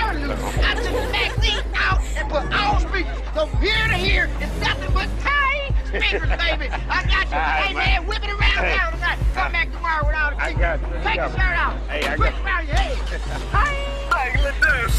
never lose. I took the backseat out and put all speakers. So here to here, it's nothing but tight speakers, baby. I got you. Hey, man, whip it around town tonight. Come back tomorrow with all the speakers. I got you. Take your shirt off. Hey, I Whip got it around your head. Hey, let's do it.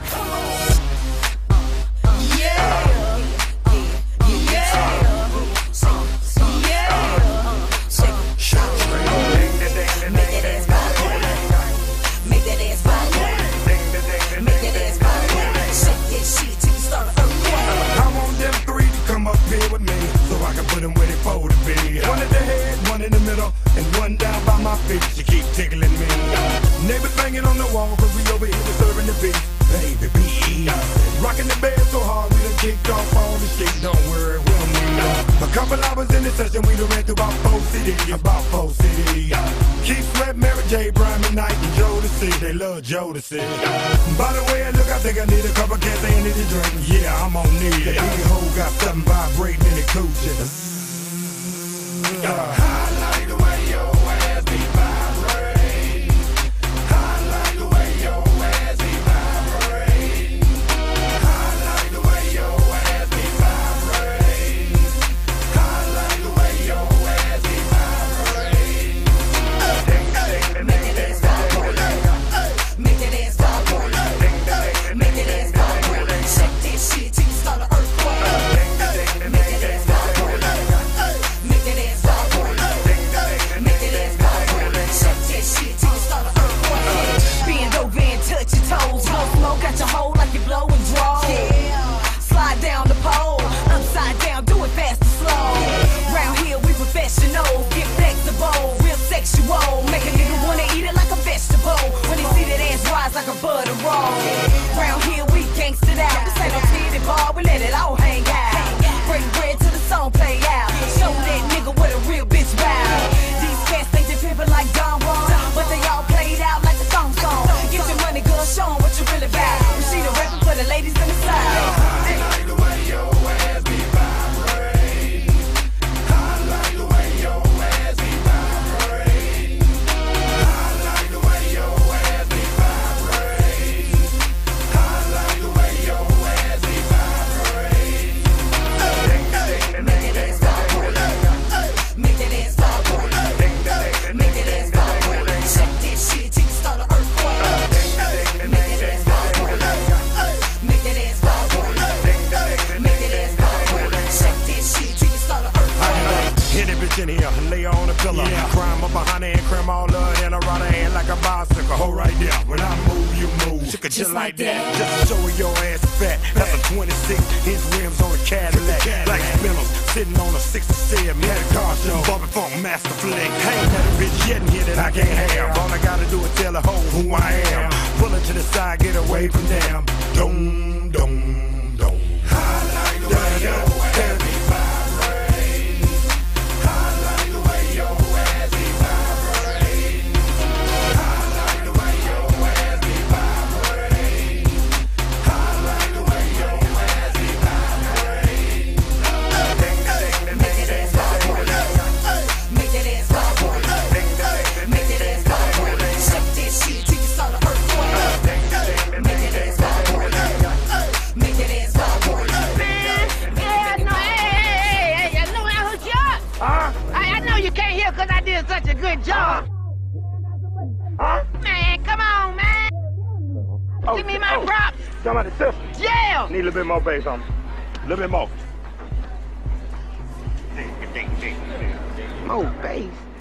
Where they supposed to be. One at the head, one in the middle, and one down by my feet. She keep tickling me. Neighbors banging on the wall, cause we over here serving the beat. Baby, be easy. Rocking the bed so hard, we done kicked off all the shit. Don't worry, we don't need a couple hours in the session, we done ran through about 4 cities. About 4 cities. Keith Sweat, Mary J, Brian McKnight, and Jodeci. They love Jodeci. By the way, look, I think I need a couple cans and need a drink. Yeah, I'm on need. That big hole got something vibrating in the coochie. I like the way your ass be vibrate. I like the way your ass be vibrate. I like the way your ass be vibrate. I like the way your ass be vibrate. Make that ass vibrate. Make that ass vibrate. Make that ass vibrate. Shake that shit till you start an earthquake. Make that ass vibrate. Make that ass vibrate. Make that ass vibrate. Shake that shit till you start an earthquake. Bend over and touch your toes. Blow smoke out your hole like you blow and draw. Yeah. Slide down the pole. Upside down, do it fast and slow. Round here we professional. Get flexible, real sexual. Make a nigga wanna eat it like a vegetable. When they see that ass rise like a butter roll. Round here we gangstered out. This ain't no titty bar, we let it all hang out. Break bread till the song play out. Show that nigga what a real bitch bout. These cats think they pimpin' like Don Juan, but they all played out like the song. Get your money, girl, show 'em what you really about. Rasheeda rapping for the ladies in the side. I like the way your ass be vibrate. I like the way your ass be vibrate. I like the way your ass be vibrate. I like the way your ass be vibrate. Make that ass vibrate. Make that ass vibrate. Make that ass vibrate. Shake that shit till you start an earthquake. Make that ass vibrate. Make that ass vibrate. Make that ass vibrate. Shake that shit till you start an earthquake. Hit it, bitch, in here, lay her on the pillow. Crime up behind her and cram all of it in her right hand like a bicycle. Hold right there. When I move, you move. She could just like that. Just to show her your ass fat. That's a 26-inch rims on a Cadillac. Like spinners, sitting on a 67. Had a car show. Bumping funk, master flick. Ain't that a bitch yet in here that I can't have. All I gotta do is tell her who I am. Pull her to the side, get away from them. Dum, dum, dum. I like the way your ass be vibrate. I like the way your ass be vibrate. I like the way your ass be vibrate. I like the way your ass be vibrate. Make that ass vibrate. Make that ass vibrate. Make that ass vibrate. Shake that shit till you start an earthquake. Make that ass vibrate. Make that ass vibrate. I know I hooked you up. I know you can't hear because I did such a good job. Man, come on, man. Give me my props. Somebody sister. Yeah. Need a little bit more bass on me. A little bit more. More bass.